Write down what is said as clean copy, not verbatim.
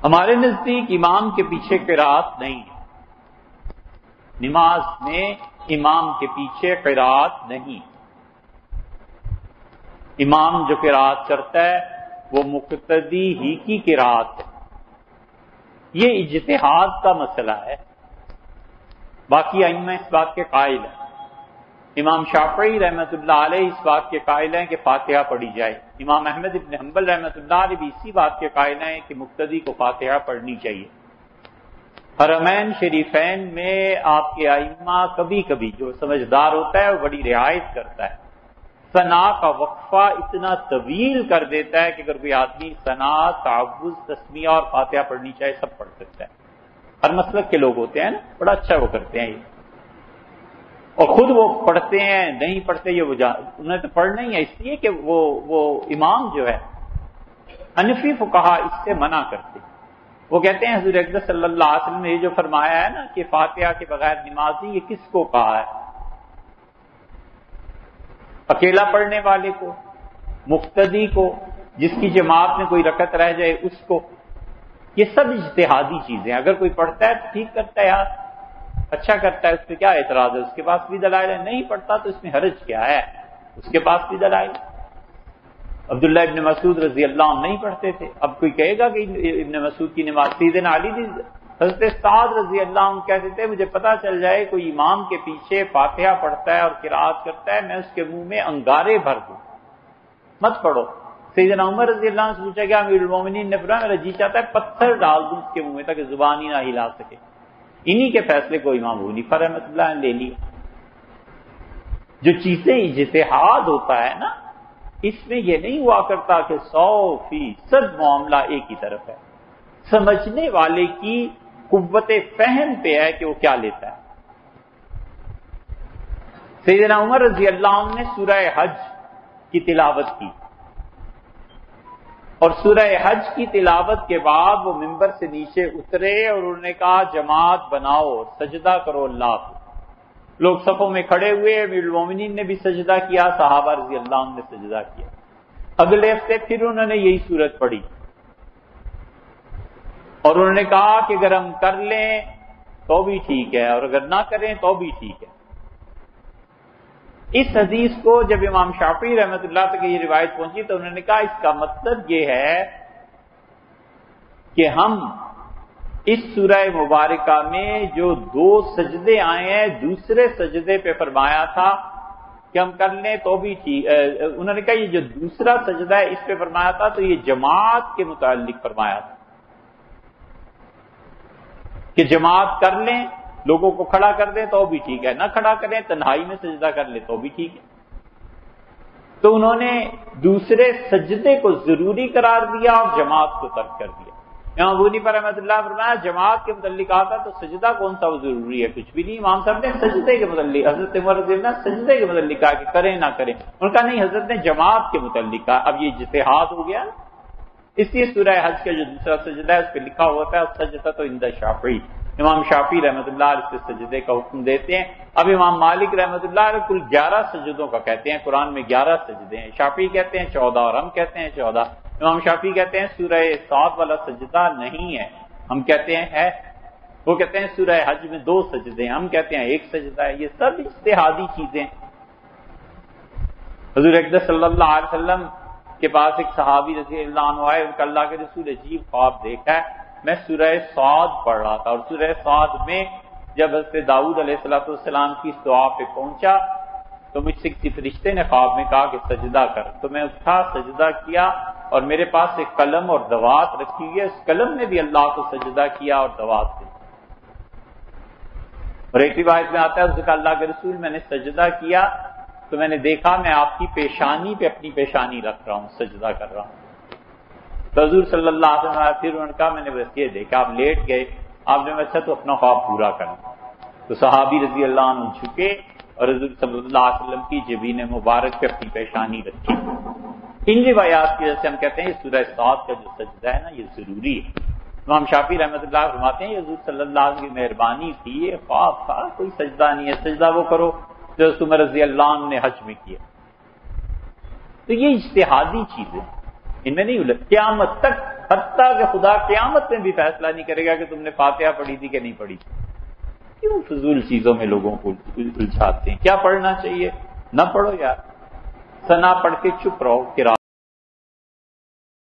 ہمارے نزدیک امام کے پیچھے قرات نہیں ہے، نماز میں امام کے پیچھے قرات نہیں، امام جو قرات کرتا ہے وہ مقتدی ہی کی قرات ہے۔ یہ اجتہاد کا مسئلہ ہے، باقی ائمہ اس بات کے قائل ہیں۔ امام شافعی رحمۃ اللہ علیہ اس بات کے قائل ہیں کہ فاتحہ پڑھی جائے، امام احمد ابن حنبل رحمۃ اللہ علیہ بھی اسی بات کے قائل ہیں کہ مقتدی کو فاتحہ پڑھنی چاہیے۔ حرمین شریفین میں آپ کے ائمہ کبھی کبھی جو سمجھدار ہوتا ہے وہ بڑی رعایت کرتا ہے، ثنا کا وقفہ اتنا طویل کر دیتا ہے کہ اگر کوئی آدمی ثنا، تعوذ، تسمیہ اور فاتحہ پڑھنی چاہے سب پڑھ سکتا ہے۔ ہر مسلک کے لوگ ہوتے ہیں نا، بڑا اچھا وہ کرتے ہیں یہ، اور خود وہ پڑھتے ہیں نہیں پڑھتے یہ انہیں تو پڑھنا ہی ہے، اس لیے کہ وہ امام جو ہے حنفی فقہا اس سے منع کرتے ہیں۔ وہ کہتے ہیں حضور اقدس صلی اللہ علیہ وسلم نے یہ جو فرمایا ہے نا کہ فاتحہ کے بغیر نماز نہیں، یہ کس کو کہا ہے؟ اکیلا پڑھنے والے کو، مقتدی کو، جس کی جماعت میں کوئی رکعت رہ جائے اس کو؟ یہ سب اجتہادی چیزیں، اگر کوئی پڑھتا ہے تو ٹھیک کرتا ہے یار، اچھا کرتا ہے، اس پہ کیا اعتراض ہے؟ اس کے پاس بھی دلائل ہے، نہیں پڑھتا تو اس میں حرج کیا ہے؟ اس کے پاس بھی دلائل۔ عبداللہ ابن مسعود رضی اللہ عنہ نہیں پڑھتے تھے، اب کوئی کہے گا کہ ابن مسعود کی نماز، سیدنا علی دی، حضرت سعد رضی اللہ عنہ کہتے تھے مجھے پتا چل جائے کوئی امام کے پیچھے فاتحہ پڑھتا ہے اور قرات کرتا ہے، میں اس کے منہ میں انگارے بھر دوں، مت پڑھو۔ سیدنا عمر رضی اللہ عنہ سے پوچھا گیا امیر المومنین نے فرمایا میرا جی چاہتا ہے پتھر ڈال دوں اس کے منہ میں تاکہ زبان ہی نہ ہلا سکے۔ انہی کے فیصلے کو امام ابو حنیفہ رحمۃ اللہ نے لے لیا۔ جو چیزیں اجتہاد ہوتا ہے نا، اس میں یہ نہیں ہوا کرتا کہ 100% معاملہ ایک ہی طرف ہے، سمجھنے والے کی قوت فہم پہ ہے کہ وہ کیا لیتا ہے۔ سیدنا عمر رضی اللہ عنہ نے سورہ حج کی تلاوت کی، اور سورہ حج کی تلاوت کے بعد وہ ممبر سے نیچے اترے اور انہوں نے کہا جماعت بناؤ، سجدہ کرو اللہ کو۔ لوگ صفوں میں کھڑے ہوئے، امیر المومنین نے بھی سجدہ کیا، صحابہ رضی اللہ عنہ نے سجدہ کیا۔ اگلے ہفتے پھر انہوں نے یہی سورت پڑھی اور انہوں نے کہا کہ اگر ہم کر لیں تو بھی ٹھیک ہے اور اگر نہ کریں تو بھی ٹھیک ہے۔ اس حدیث کو جب امام شافعی رحمۃ اللہ تک یہ روایت پہنچی تو انہوں نے کہا اس کا مطلب یہ ہے کہ ہم اس سورہ مبارکہ میں جو 2 سجدے آئے ہیں، دوسرے سجدے پہ فرمایا تھا کہ ہم کر لیں تو بھی ٹھیک، انہوں نے کہا یہ جو دوسرا سجدہ ہے اس پہ فرمایا تھا تو یہ جماعت کے متعلق فرمایا تھا کہ جماعت کر لیں، لوگوں کو کھڑا کر دیں تو بھی ٹھیک ہے، نہ کھڑا کریں تنہائی میں سجدہ کر لیں تو بھی ٹھیک ہے۔ تو انہوں نے دوسرے سجدے کو ضروری قرار دیا اور جماعت کو ترک کر دیا۔ امام ابو حنیفہ رحمۃ اللہ فرمایا جماعت کے متعلق آتا تو سجدہ کون سا وہ ضروری ہے؟ کچھ بھی نہیں۔ امام صاحب نے سجدے کے متعلق، حضرت عمر رضی اللہ سجدے کے متعلق کہا کہ کریں نہ کریں، ان کا نہیں، حضرت نے جماعت کے متعلق کہا۔ اب یہ اجتہاد ہو گیا، اس لیے سورہ حج کا جو دوسرا سجدہ ہے اس پہ لکھا ہوا ہے سجدہ تو عند شافعی، امام شافعی رحمۃ اللہ علیہ سے سجدے کا حکم دیتے ہیں۔ اب امام مالک رحمۃ اللہ علیہ کل 11 سجدوں کا کہتے ہیں، قرآن میں 11 سجدے ہیں، شافعی کہتے ہیں 14 اور ہم کہتے ہیں 14۔ امام شافعی کہتے ہیں سورہ صاد والا سجدہ نہیں ہے، ہم کہتے ہیں ہے، وہ کہتے ہیں سورہ حج میں 2 سجدے ہیں، ہم کہتے ہیں 1 سجدہ ہے۔ یہ سب اجتہادی چیزیں۔ حضور اقدس صلی اللہ علیہ وسلم کے پاس ایک صحابی رضی اللہ عنہ آئے، ان کا اللہ کے رسول عجیب خواب دیکھا ہے، میں سورہ صاد پڑھ رہا تھا اور سورہ صاد میں جب حضرت داؤد علیہ السلام کی اس دعا پہ پہنچا تو مجھ سے کسی فرشتے نے خواب میں کہا کہ سجدہ کر، تو میں اٹھا، سجدہ کیا، اور میرے پاس ایک قلم اور دوات رکھی ہوئی ہے، اس قلم نے بھی اللہ کو سجدہ کیا اور دوات سے۔ اور ایک روایت میں آتا ہے اس نے کہا اللہ کے رسول میں نے سجدہ کیا تو میں نے دیکھا میں آپ کی پیشانی پہ اپنی پیشانی رکھ رہا ہوں، سجدہ کر رہا ہوں۔ تو حضور صلی اللہ علیہ وسلم پھر انہوں نے کہا میں نے بس یہ دیکھا آپ لیٹ گئے، آپ نے اچھا تو اپنا خواب پورا کرنا۔ تو صحابی رضی اللہ عنہ جھکے اور حضور صلی اللہ علیہ وسلم کی جبین مبارک پہ اپنی پیشانی رکھی۔ ان روایات کی وجہ سے ہم کہتے ہیں یہ سورہ صاد کا جو سجدہ ہے نا یہ ضروری ہے۔ امام شافعی رحمۃ اللہ فرماتے ہیں یہ حضور صلی اللہ علیہ وسلم کی مہربانی تھی، یہ خواب تھا، کوئی سجدہ نہیں ہے، سجدہ وہ کرو جو عمر رضی اللہ عنہ نے حج میں کیا۔ تو یہ اجتہادی چیزیں ان میں نہیں، قیامت تک حتیٰ کہ خدا قیامت میں بھی فیصلہ نہیں کرے گا کہ تم نے فاتحہ پڑھی تھی کہ نہیں پڑھی تھی۔ کیوں فضول چیزوں میں لوگوں کو الجھاتے ہیں؟ کیا پڑھنا چاہیے؟ نہ پڑھو یار، ثنا پڑھ کے چپ رہو،